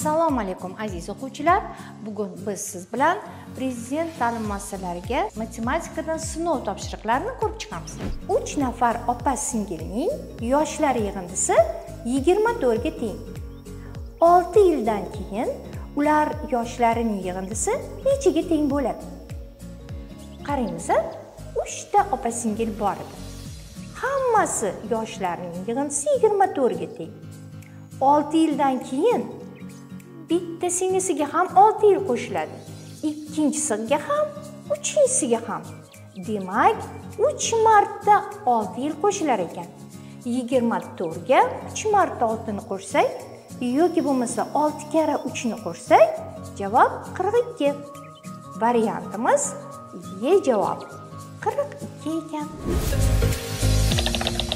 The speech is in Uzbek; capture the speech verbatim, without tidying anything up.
Assalomu alaykum aziz o'quvchilar. Bugun biz siz bilan Prezident ta'lim muassasalariga matematikadan sinov topshiriqlarini ko'rib chiqamiz. uch nafar opa-singilning yoshlari yig'indisi yigirma to'rt ga teng. olti yildan keyin ular yoshlarining yig'indisi nechaga teng bo'ladi? Qaraymiz, uch ta opa-singil bor edi. Hammasi yoshlarining yig'indisi yigirma to'rt ga teng. olti yildan keyin bitta singlisiga ham olti yil qo'shiladi. Ikkinchisiga ham, uchinchisiga ham. Demak, uch marta olti yil qo'shilar ekan. yigirma to'rt ga uch marta oltini qo'shsak yoki bo'lmasa olti karra uch ni qo'shsak, javob qirq ikki. Variantimiz E javob qirq ikki ekan.